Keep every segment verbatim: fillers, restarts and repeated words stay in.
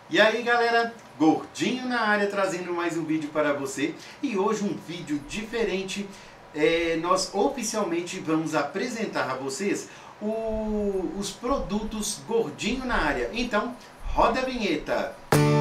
E aí galera, Gordinho na área trazendo mais um vídeo para você. E hoje um vídeo diferente. É, nós oficialmente vamos apresentar a vocês o, os produtos Gordinho na área. Então, roda a vinheta!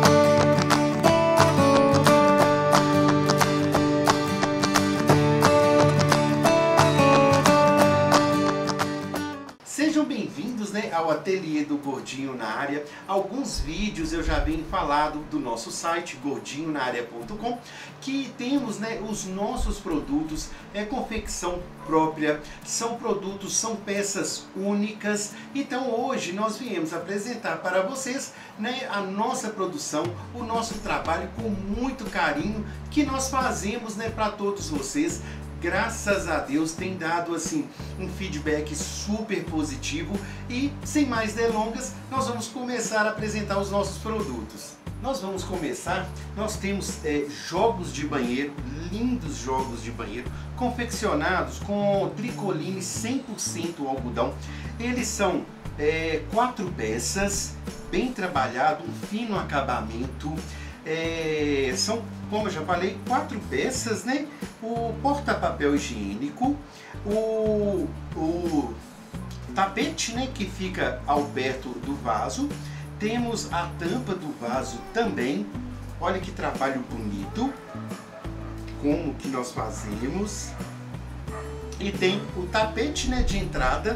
Sejam bem-vindos, né, ao ateliê do Gordinho na área. Alguns vídeos eu já venho falado do nosso site gordinho na área ponto com, que temos, né, os nossos produtos, é confecção própria, são produtos, são peças únicas. Então hoje nós viemos apresentar para vocês, né, a nossa produção, o nosso trabalho com muito carinho que nós fazemos, né, para todos vocês. Graças a Deus tem dado assim um feedback super positivo e sem mais delongas nós vamos começar a apresentar os nossos produtos. Nós vamos começar, nós temos é, jogos de banheiro, lindos jogos de banheiro, confeccionados com tricoline cem por cento algodão. Eles são é, quatro peças, bem trabalhado, um fino acabamento. É, são, como eu já falei, quatro peças, né? O porta-papel higiênico, o, o tapete, né, que fica ao perto do vaso. Temos a tampa do vaso também. Olha que trabalho bonito, como que nós fazemos. E tem o tapete, né, de entrada,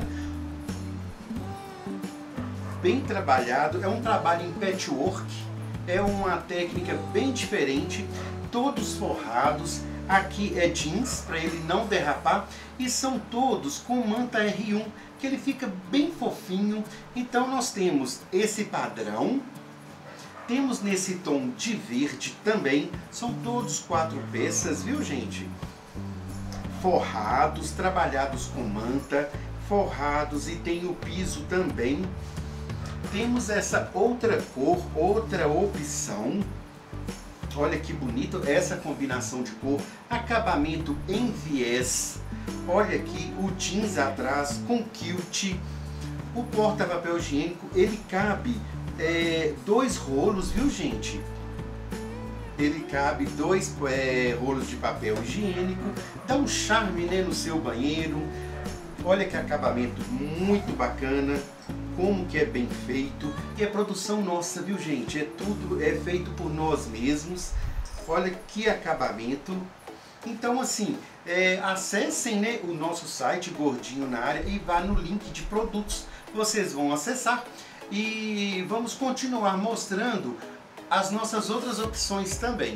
bem trabalhado. É um trabalho em patchwork. É uma técnica bem diferente, todos forrados. Aqui é jeans, para ele não derrapar, e são todos com manta R um, que ele fica bem fofinho. Então nós temos esse padrão, temos nesse tom de verde também, são todos quatro peças, viu gente? Forrados, trabalhados com manta, forrados, e tem o piso também. Temos essa outra cor, outra opção. Olha que bonito essa combinação de cor, acabamento em viés. Olha aqui o jeans atrás com kilt. O porta-papel higiênico, ele cabe é, dois rolos, viu gente? Ele cabe dois é, rolos de papel higiênico, dá um charme, né, no seu banheiro. Olha que acabamento muito bacana, como que é bem feito. E é produção nossa, viu gente? É tudo, é feito por nós mesmos. Olha que acabamento. Então assim, é, acessem, né, o nosso site Gordinho na área e vá no link de produtos. Vocês vão acessar e vamos continuar mostrando as nossas outras opções também.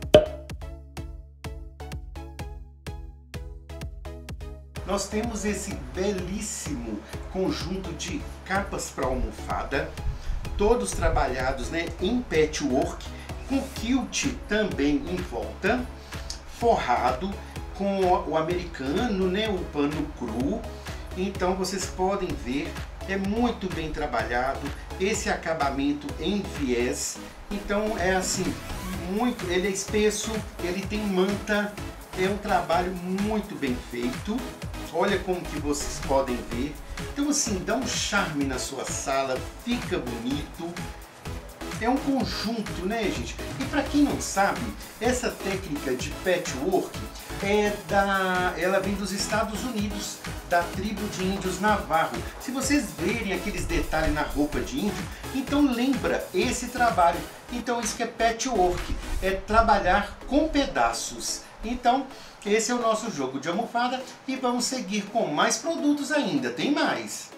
Nós temos esse belíssimo conjunto de capas para almofada, todos trabalhados, né, em patchwork, com kilt também em volta, forrado com o americano, né, o pano cru. Então vocês podem ver, é muito bem trabalhado, esse acabamento em viés. Então é assim, muito, ele é espesso, ele tem manta, é um trabalho muito bem feito. Olha como que vocês podem ver. Então assim, dá um charme na sua sala, fica bonito. É um conjunto, né gente? E para quem não sabe, essa técnica de patchwork é da, ela vem dos Estados Unidos, da tribo de índios Navarro. Se vocês verem aqueles detalhes na roupa de índio, então lembra esse trabalho. Então isso que é patchwork, é trabalhar com pedaços. Então esse é o nosso jogo de almofada e vamos seguir com mais produtos ainda, tem mais!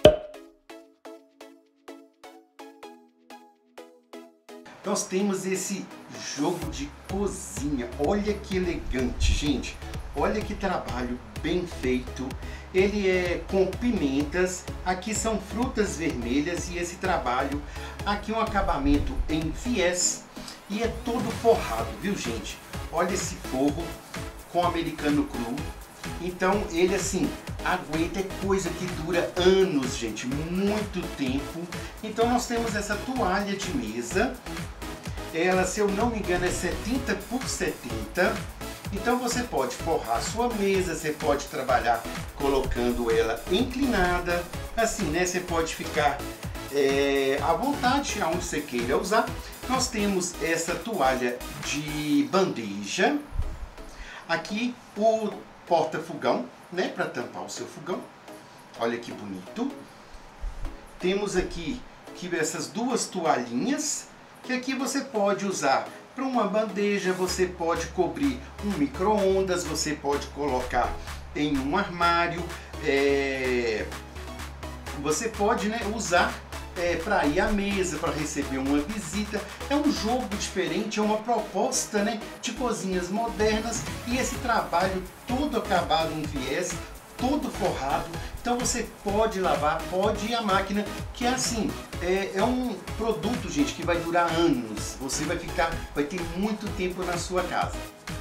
Nós temos esse jogo de cozinha, olha que elegante gente, olha que trabalho bem feito. Ele é com pimentas, aqui são frutas vermelhas e esse trabalho, aqui um acabamento em viés e é todo forrado, viu gente? Olha esse forro com americano cru. Então ele assim aguenta, é coisa que dura anos gente, muito tempo. Então nós temos essa toalha de mesa, ela, se eu não me engano, é setenta por setenta. Então você pode forrar a sua mesa, você pode trabalhar colocando ela inclinada, assim, né? Você pode ficar é, à vontade, aonde você queira usar. Nós temos essa toalha de bandeja. Aqui o porta-fogão, né, para tampar o seu fogão. Olha que bonito. Temos aqui que essas duas toalhinhas, que aqui você pode usar para uma bandeja, você pode cobrir um micro-ondas, você pode colocar em um armário, é, você pode, né, usar é, para ir à mesa, para receber uma visita. É um jogo diferente, é uma proposta, né, de cozinhas modernas, e esse trabalho todo acabado em viés, todo forrado. Então você pode lavar, pode ir à máquina, que é assim, é, é um produto, gente, que vai durar anos. Você vai ficar, vai ter muito tempo na sua casa.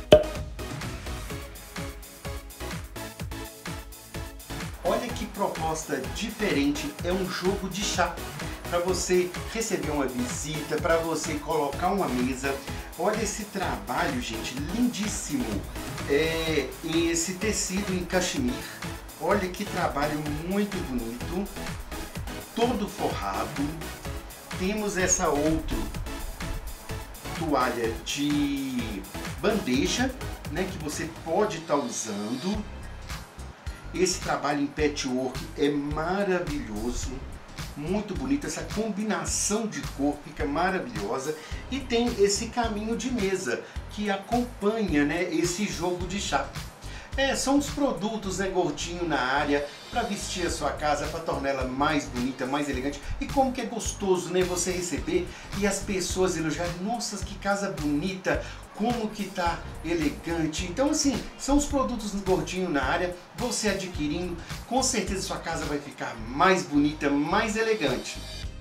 Olha que proposta diferente, é um jogo de chá. Para você receber uma visita, para você colocar uma mesa. Olha esse trabalho, gente, lindíssimo. É, esse tecido em cachemir. Olha que trabalho muito bonito. Todo forrado. Temos essa outra toalha de bandeja, né, que você pode estar usando. Esse trabalho em patchwork é maravilhoso. Muito bonito, essa combinação de cor fica maravilhosa. E tem esse caminho de mesa que acompanha, né, esse jogo de chá. É, são os produtos, né, Gordinho na Área, para vestir a sua casa, para torná-la mais bonita, mais elegante. E como que é gostoso, né, você receber e as pessoas elogiarem: nossa, que casa bonita, como que tá elegante. Então, assim, são os produtos do Gordinho na Área. Você adquirindo, com certeza sua casa vai ficar mais bonita, mais elegante.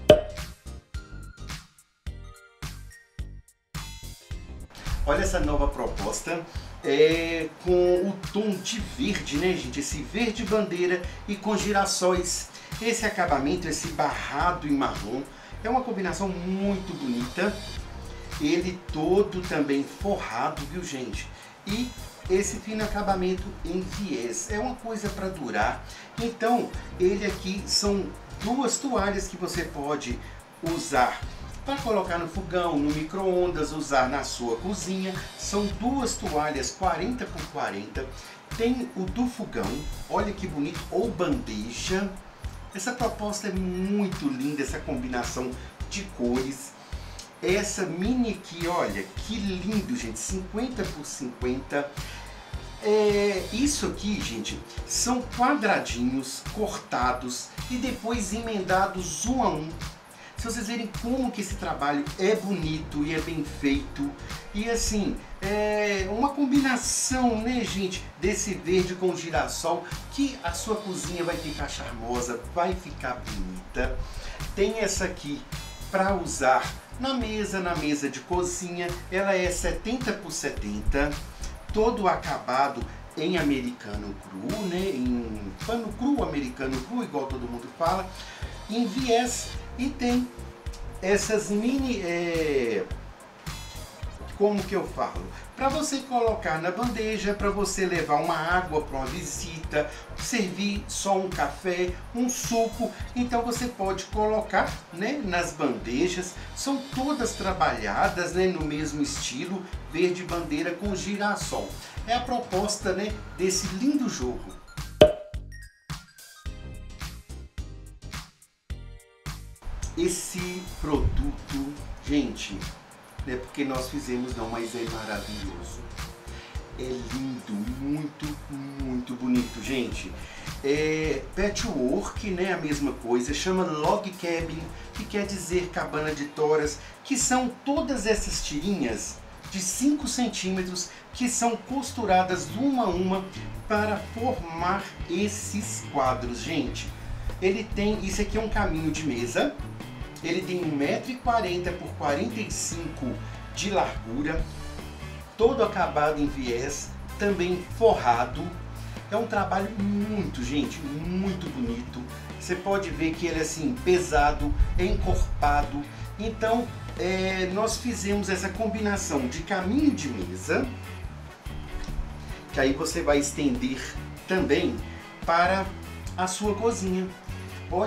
Olha essa nova proposta, é, com o tom de verde, né, gente? Esse verde bandeira e com girassóis. Esse acabamento, esse barrado em marrom, é uma combinação muito bonita. Ele todo também forrado, viu, gente? E esse fino acabamento em viés. É uma coisa para durar. Então, ele aqui são duas toalhas que você pode usar para colocar no fogão, no micro-ondas, usar na sua cozinha. São duas toalhas quarenta por quarenta. Tem o do fogão, olha que bonito, ou bandeja. Essa proposta é muito linda, essa combinação de cores. Essa mini aqui, olha, que lindo, gente, cinquenta por cinquenta. É, isso aqui, gente, são quadradinhos cortados e depois emendados um a um. Se vocês verem como que esse trabalho é bonito e é bem feito. E assim, é uma combinação, né, gente, desse verde com girassol, que a sua cozinha vai ficar charmosa, vai ficar bonita. Tem essa aqui para usar na mesa, na mesa de cozinha. Ela é setenta por setenta, todo acabado em americano cru, né, em pano cru, americano cru, igual todo mundo fala, em viés. E tem essas mini, é, como que eu falo? Para você colocar na bandeja, para você levar uma água para uma visita, servir só um café, um suco. Então você pode colocar, né, nas bandejas. São todas trabalhadas, né, no mesmo estilo, verde bandeira com girassol. É a proposta, né, desse lindo jogo. Esse produto, gente, não é porque nós fizemos não, mas é maravilhoso. É lindo, muito, muito bonito, gente. É patchwork, né, a mesma coisa, chama log cabin, que quer dizer cabana de toras, que são todas essas tirinhas de cinco centímetros que são costuradas uma a uma para formar esses quadros, gente. Ele tem, isso aqui é um caminho de mesa. Ele tem um metro e quarenta por quarenta e cinco de largura, todo acabado em viés, também forrado. É um trabalho muito, gente, muito bonito. Você pode ver que ele é assim, pesado, encorpado. Então, é, nós fizemos essa combinação de caminho de mesa, que aí você vai estender também para a sua cozinha. Olha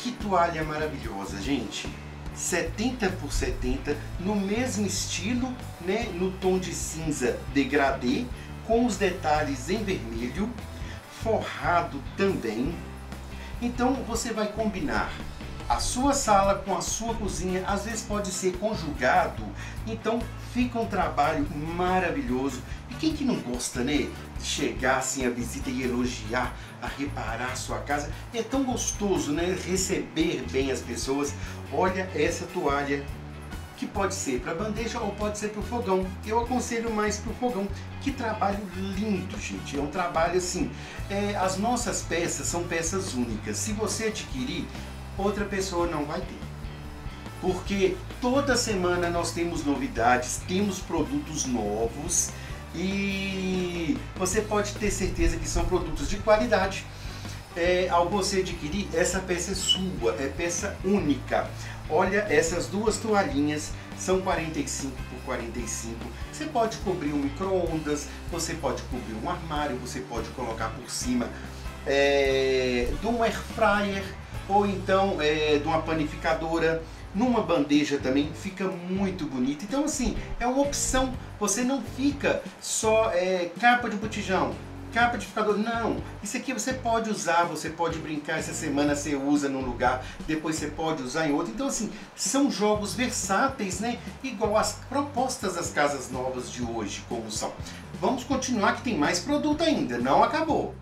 Que toalha maravilhosa, gente! setenta por setenta, no mesmo estilo, né? No tom de cinza degradê, com os detalhes em vermelho, forrado também. Então você vai combinar a sua sala com a sua cozinha, às vezes pode ser conjugado, então fica um trabalho maravilhoso. E quem que não gosta, né, de chegar assim a visita e elogiar, a reparar a sua casa? É tão gostoso, né, receber bem as pessoas. Olha essa toalha, que pode ser para bandeja ou pode ser para o fogão. Eu aconselho mais para o fogão. Que trabalho lindo, gente. É um trabalho assim, é, as nossas peças são peças únicas. Se você adquirir, outra pessoa não vai ter. Porque toda semana nós temos novidades, temos produtos novos e você pode ter certeza que são produtos de qualidade. É, ao você adquirir, essa peça é sua, é peça única. Olha, essas duas toalhinhas são quarenta e cinco por quarenta e cinco. Você pode cobrir um micro-ondas, você pode cobrir um armário, você pode colocar por cima é, de um air fryer ou então é, de uma panificadora. Numa bandeja também fica muito bonito. Então assim, é uma opção. Você não fica só é, capa de botijão, capa de ficador, não. Isso aqui você pode usar, você pode brincar. Essa semana você usa num lugar, depois você pode usar em outro. Então assim, são jogos versáteis, né? Igual as propostas das casas novas de hoje, como são. Vamos continuar que tem mais produto ainda, não acabou.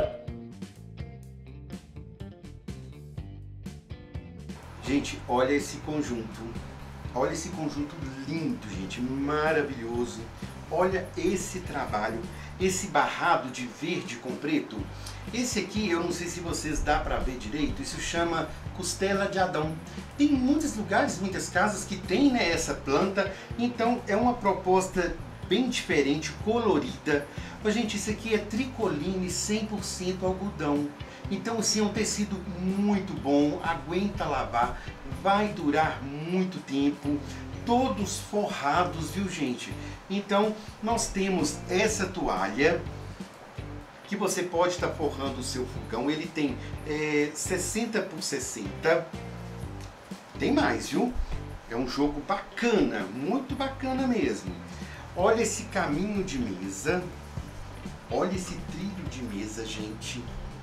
Gente, olha esse conjunto, olha esse conjunto lindo, gente, maravilhoso. Olha esse trabalho, esse barrado de verde com preto. Esse aqui, eu não sei se vocês dá para ver direito, isso chama costela de Adão. Tem muitos lugares, muitas casas que tem, né, essa planta, então é uma proposta bem diferente, colorida. Mas, gente, isso aqui é tricoline cem por cento algodão. Então assim, é um tecido muito bom, aguenta lavar, vai durar muito tempo, todos forrados, viu, gente? Então nós temos essa toalha que você pode estar forrando o seu fogão. Ele tem é, sessenta por sessenta, tem mais, viu? É um jogo bacana, muito bacana mesmo. Olha esse caminho de mesa, olha esse trilho de mesa, gente.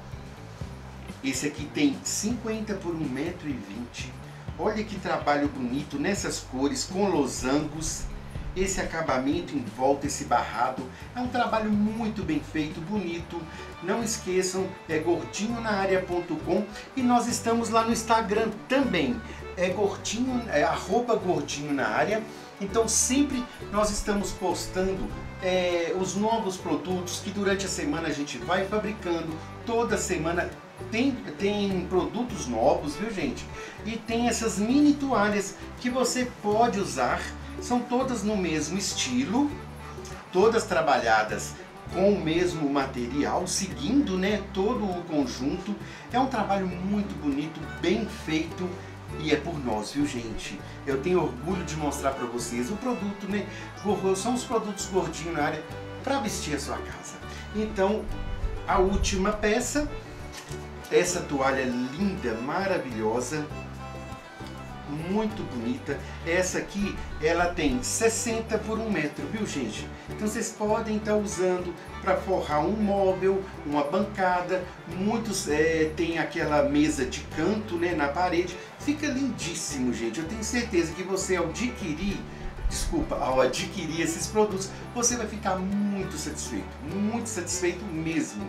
Esse aqui tem cinquenta por um metro e vinte. Olha que trabalho bonito nessas cores, com losangos. Esse acabamento em volta, esse barrado. É um trabalho muito bem feito, bonito. Não esqueçam, é gordinho na área ponto com. E nós estamos lá no Instagram também. É gordinho, é arroba gordinho na área. Então sempre nós estamos postando é, os novos produtos que durante a semana a gente vai fabricando. Toda semana tem, tem produtos novos, viu, gente? E tem essas mini toalhas que você pode usar. São todas no mesmo estilo, todas trabalhadas com o mesmo material, seguindo, né, todo o conjunto. É um trabalho muito bonito, bem feito. E é por nós, viu, gente? Eu tenho orgulho de mostrar para vocês o produto, né? São os produtos gordinho na área para vestir a sua casa. Então, a última peça, essa toalha linda, maravilhosa, muito bonita. Essa aqui, ela tem sessenta por um metro, viu, gente? Então vocês podem estar usando para forrar um móvel, uma bancada. Muitos é, tem aquela mesa de canto, né, na parede. Fica lindíssimo, gente. Eu tenho certeza que você, ao adquirir, desculpa, ao adquirir esses produtos, você vai ficar muito satisfeito, muito satisfeito mesmo.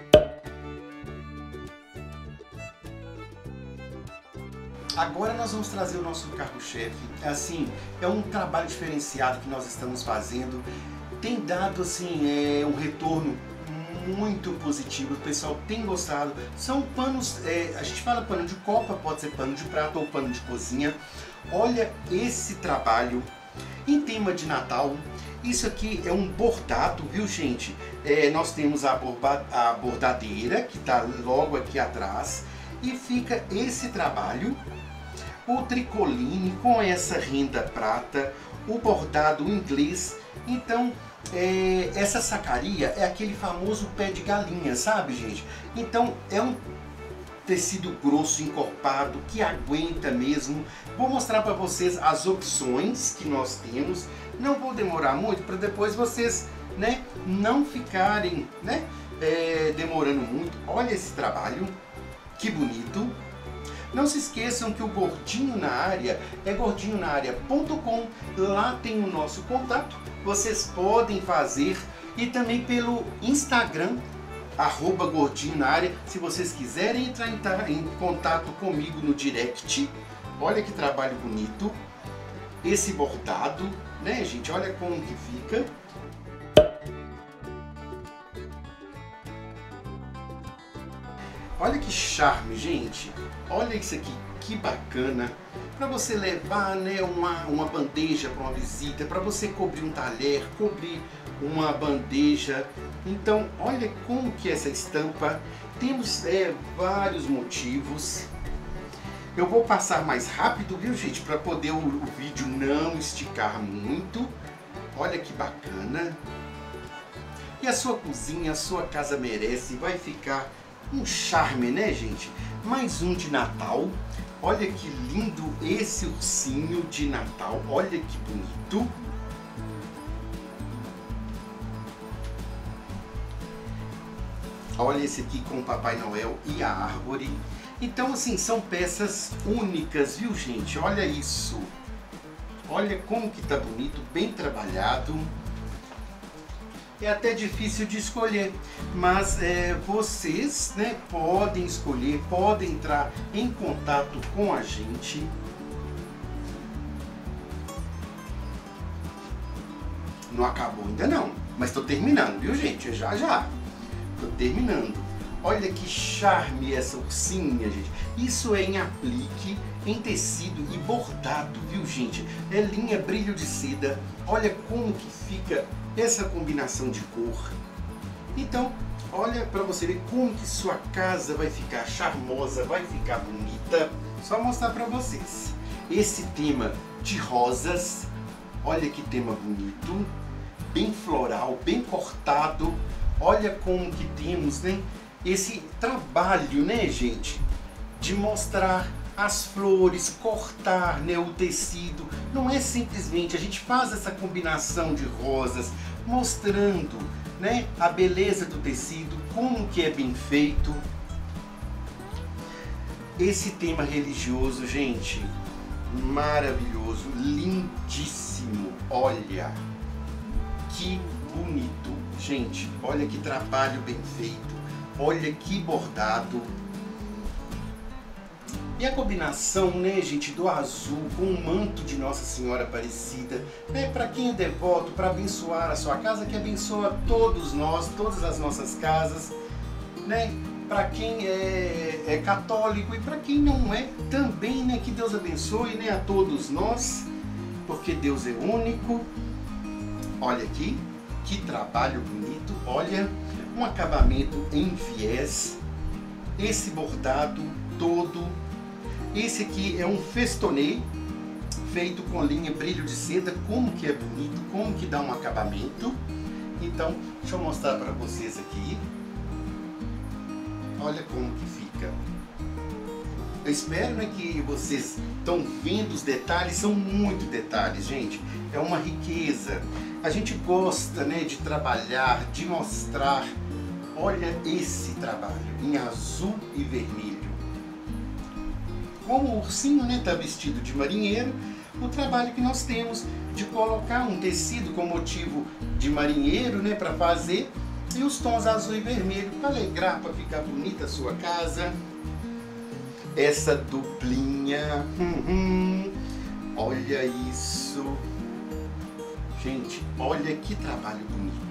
Agora nós vamos trazer o nosso carro-chefe. Assim, é um trabalho diferenciado que nós estamos fazendo. Tem dado assim é, um retorno muito positivo. O pessoal tem gostado. São panos, é, a gente fala pano de copa, pode ser pano de prato ou pano de cozinha. Olha esse trabalho em tema de Natal. Isso aqui é um bordado, viu, gente? É, nós temos a, borba, a bordadeira que está logo aqui atrás. E fica esse trabalho, o tricoline com essa renda prata, o bordado inglês. Então, é, essa sacaria é aquele famoso pé de galinha, sabe, gente? Então, é um tecido grosso, encorpado, que aguenta mesmo. Vou mostrar para vocês as opções que nós temos. Não vou demorar muito para depois vocês, né, não ficarem, né, é, demorando muito. Olha esse trabalho, que bonito. Não se esqueçam que o Gordinho na Área é gordinho na área ponto com. Lá tem o nosso contato. Vocês podem fazer e também pelo Instagram, arroba Gordinho na Área, se vocês quiserem entrar em, em contato comigo no direct. Olha que trabalho bonito. Esse bordado, né, gente? Olha como que fica. Olha que charme, gente. Olha isso aqui, que bacana. Para você levar, né, uma, uma bandeja para uma visita, para você cobrir um talher, cobrir uma bandeja. Então, olha como que é essa estampa. Temos é, vários motivos. Eu vou passar mais rápido, viu, gente? Para poder o, o vídeo não esticar muito. Olha que bacana. E a sua cozinha, a sua casa merece. Vai ficar um charme, né, gente? Mais um de Natal. Olha que lindo esse ursinho de Natal. Olha que bonito. Olha esse aqui com o Papai Noel e a árvore. Então, assim, são peças únicas, viu, gente? Olha isso. Olha como que tá bonito, bem trabalhado. É até difícil de escolher, mas é, vocês, né, podem escolher, podem entrar em contato com a gente. Não acabou ainda não, mas estou terminando, viu, gente? Já já. Estou terminando. Olha que charme essa ursinha, gente. Isso é em aplique, em tecido e bordado, viu, gente? É linha brilho de seda. Olha como que fica essa combinação de cor. Então, olha para você ver como que sua casa vai ficar charmosa, vai ficar bonita. Só mostrar para vocês. Esse tema de rosas, olha que tema bonito, bem floral, bem cortado. Olha como que temos, né, esse trabalho, né, gente, de mostrar as flores, cortar, né, o tecido. Não é simplesmente, a gente faz essa combinação de rosas, mostrando, né, a beleza do tecido, como que é bem feito. Esse tema religioso, gente, maravilhoso, lindíssimo. Olha que bonito, gente. Olha que trabalho bem feito. Olha que bordado. E a combinação, né, gente, do azul com o manto de Nossa Senhora Aparecida, né, para quem é devoto, para abençoar a sua casa, que abençoa todos nós, todas as nossas casas, né, para quem é, é católico e para quem não é também, né, que Deus abençoe, né, a todos nós, porque Deus é único. Olha aqui, que trabalho bonito, olha, um acabamento em viés, esse bordado todo. Esse aqui é um festonê feito com linha brilho de seda. Como que é bonito, como que dá um acabamento. Então, deixa eu mostrar para vocês aqui. Olha como que fica. Eu espero, né, que vocês estão vendo os detalhes. São muitos detalhes, gente. É uma riqueza. A gente gosta, né, de trabalhar, de mostrar. Olha esse trabalho em azul e vermelho. Como o ursinho, né, tá vestido de marinheiro, o trabalho que nós temos de colocar um tecido com motivo de marinheiro, né, para fazer, e os tons azul e vermelho para alegrar, para ficar bonita a sua casa. Essa duplinha, hum, hum, olha isso, gente, olha que trabalho bonito.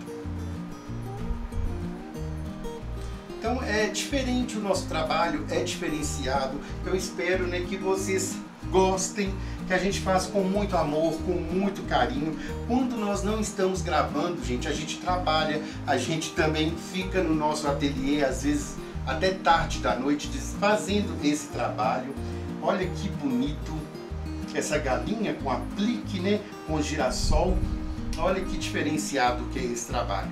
Então é diferente o nosso trabalho, é diferenciado. Eu espero, né, que vocês gostem, que a gente faz com muito amor, com muito carinho. Quando nós não estamos gravando, gente, a gente trabalha, a gente também fica no nosso ateliê, às vezes até tarde da noite, fazendo esse trabalho. Olha que bonito essa galinha com aplique, né, com girassol. Olha que diferenciado que é esse trabalho.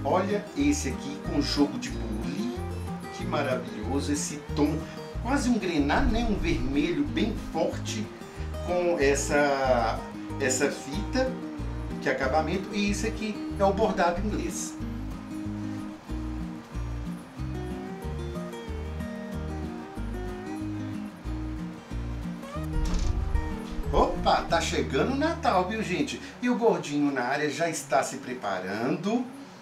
Olha esse aqui com jogo de bule, que maravilhoso, esse tom quase um grená, né? Um vermelho bem forte com essa, essa fita, que é acabamento, e esse aqui é o bordado inglês. Opa, tá chegando o Natal, viu, gente? E o Gordinho na Área já está se preparando.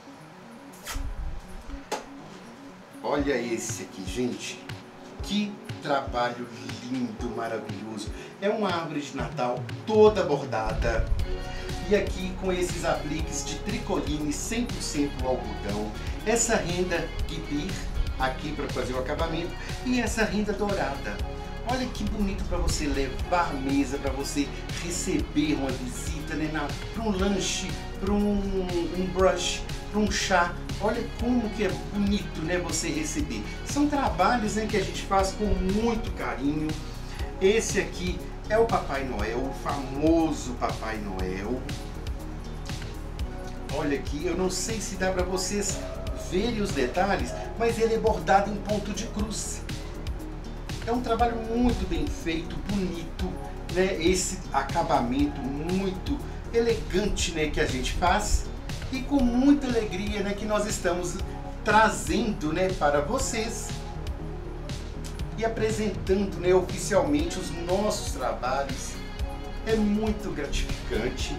Olha esse aqui, gente. Que trabalho lindo, maravilhoso. É uma árvore de Natal toda bordada. E aqui com esses apliques de tricoline cem por cento algodão. Essa renda guipir aqui para fazer o acabamento. E essa renda dourada. Olha que bonito para você levar à mesa, para você receber uma visita, né, para um lanche, para um, um brush, para um chá. Olha como que é bonito, né, você receber. São trabalhos, né, que a gente faz com muito carinho. Esse aqui é o Papai Noel, o famoso Papai Noel. Olha aqui, eu não sei se dá para vocês verem os detalhes, mas ele é bordado em ponto de cruz. É um trabalho muito bem feito, bonito, né? Esse acabamento muito elegante, né, que a gente faz, e com muita alegria, né, que nós estamos trazendo, né, para vocês e apresentando, né, oficialmente os nossos trabalhos. É muito gratificante.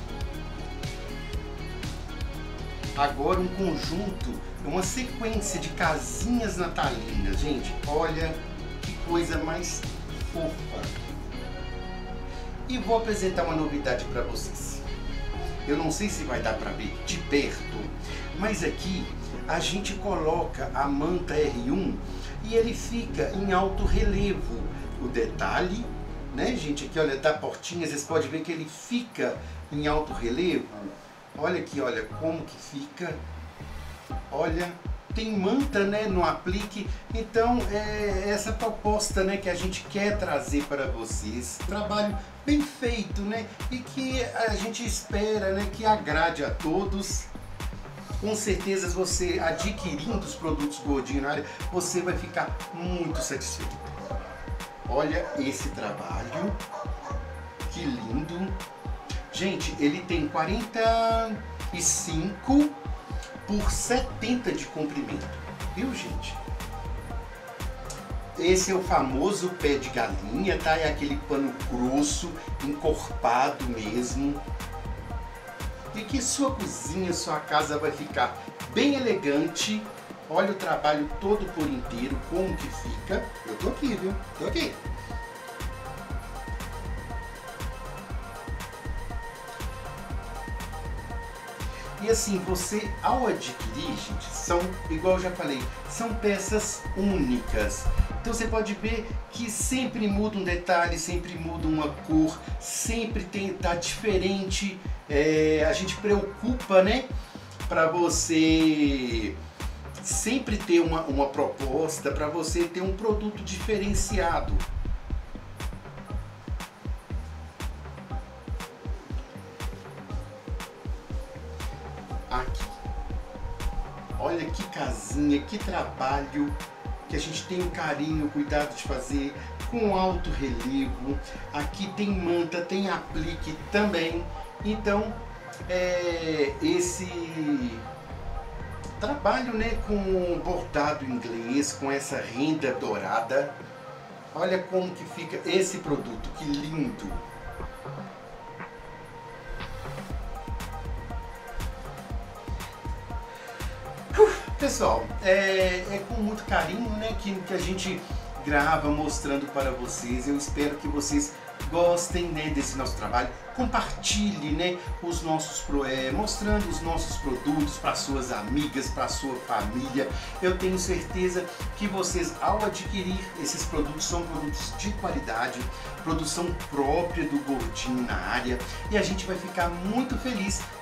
Agora um conjunto, uma sequência de casinhas natalinas, gente, olha que coisa mais fofa. E vou apresentar uma novidade para vocês. Eu não sei se vai dar para ver de perto, mas aqui a gente coloca a manta R um e ele fica em alto relevo. O detalhe, né, gente, aqui olha, da portinha, vocês podem ver que ele fica em alto relevo. Olha aqui, olha como que fica. Olha, tem manta, né, no aplique. Então é essa proposta, né, que a gente quer trazer para vocês. Trabalho bem feito, né, e que a gente espera, né, que agrade a todos. Com certeza, você adquirindo os produtos Gordinho na Área, você vai ficar muito satisfeito. Olha esse trabalho, que lindo. Gente, ele tem quarenta e cinco por setenta de comprimento, viu, gente? Esse é o famoso pé de galinha, tá? É aquele pano grosso, encorpado mesmo. E que sua cozinha, sua casa vai ficar bem elegante. Olha o trabalho todo por inteiro, como que fica. Eu tô aqui, viu? Tô aqui. E assim, você ao adquirir, gente, são, igual eu já falei, são peças únicas. Então você pode ver que sempre muda um detalhe, sempre muda uma cor, sempre tem, tá diferente. É, a gente preocupa, né, para você sempre ter uma, uma proposta, para você ter um produto diferenciado. Aqui, olha que casinha, que trabalho que a gente tem o carinho, o cuidado de fazer com alto relevo. Aqui tem manta, tem aplique também. Então é, esse trabalho, né, com bordado inglês, com essa renda dourada, olha como que fica esse produto, que lindo. Pessoal, é, é com muito carinho, né, que, que a gente grava mostrando para vocês. Eu espero que vocês gostem, né, desse nosso trabalho. Compartilhe, né, os nossos é, mostrando os nossos produtos para suas amigas, para sua família. Eu tenho certeza que vocês, ao adquirir esses produtos, são produtos de qualidade, produção própria do Gordinho na Área, e a gente vai ficar muito feliz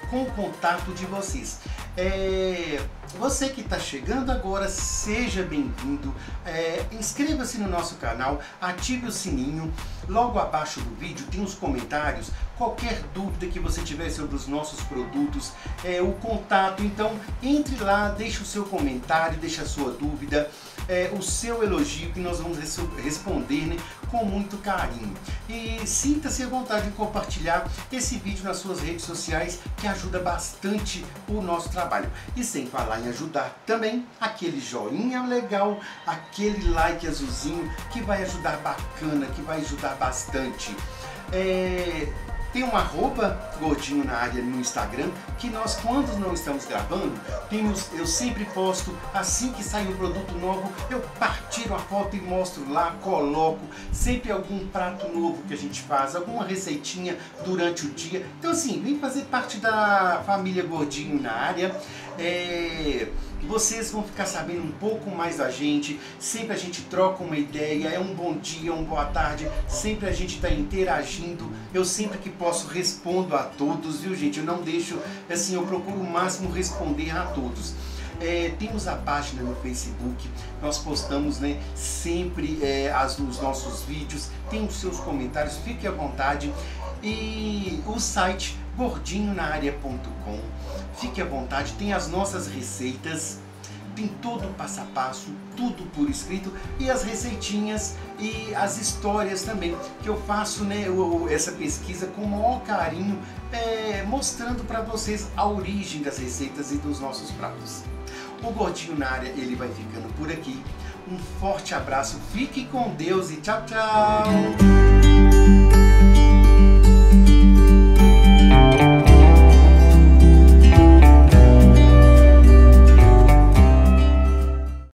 com o contato de vocês. É, você que está chegando agora, seja bem-vindo, é, inscreva-se no nosso canal, ative o sininho, logo abaixo do vídeo tem os comentários, qualquer dúvida que você tiver sobre os nossos produtos, é, o contato, então entre lá, deixe o seu comentário, deixe a sua dúvida, é, o seu elogio que nós vamos res responder, né, com muito carinho. E sinta-se à vontade de compartilhar esse vídeo nas suas redes sociais, que ajuda bastante o nosso trabalho. E sem falar em ajudar também, aquele joinha legal, aquele like azulzinho que vai ajudar bacana, que vai ajudar bastante. É... Tem um arroba Gordinho na Área no Instagram, que nós, quando não estamos gravando, temos, eu sempre posto, assim que sai um produto novo, eu partilho a foto e mostro lá, coloco sempre algum prato novo que a gente faz, alguma receitinha durante o dia. Então assim, vem fazer parte da família Gordinho na Área. É... Vocês vão ficar sabendo um pouco mais da gente, sempre a gente troca uma ideia, é um bom dia, uma boa tarde, sempre a gente está interagindo, eu sempre que posso respondo a todos, viu gente? Eu não deixo, assim, eu procuro o máximo responder a todos. É, temos a página no Facebook, nós postamos, né, sempre é, as, os nossos vídeos, tem os seus comentários, fique à vontade. E o site gordinho na área ponto com, fique à vontade, tem as nossas receitas, tem todo o passo a passo, tudo por escrito, e as receitinhas e as histórias também, que eu faço, né, eu, essa pesquisa com o maior carinho, é, mostrando para vocês a origem das receitas e dos nossos pratos. O Gordinho na Área, ele vai ficando por aqui. Um forte abraço, fique com Deus e tchau, tchau!